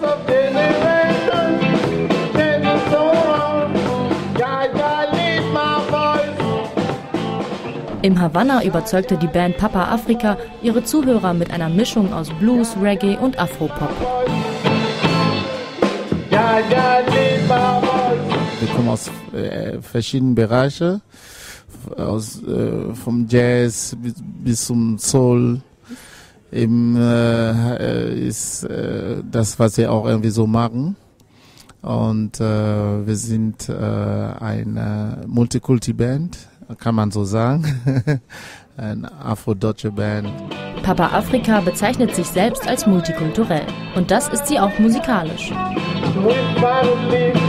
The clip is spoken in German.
In Havanna überzeugte die Band Papa Afrika ihre Zuhörer mit einer Mischung aus Blues, Reggae und Afropop. Wir kommen aus verschiedenen Bereichen, vom Jazz bis zum Soul. Ist das, was wir auch irgendwie so machen. Und wir sind eine Multikulti-Band, kann man so sagen. Eine afrodeutsche Band. Papa Afrika bezeichnet sich selbst als multikulturell. Und das ist sie auch musikalisch.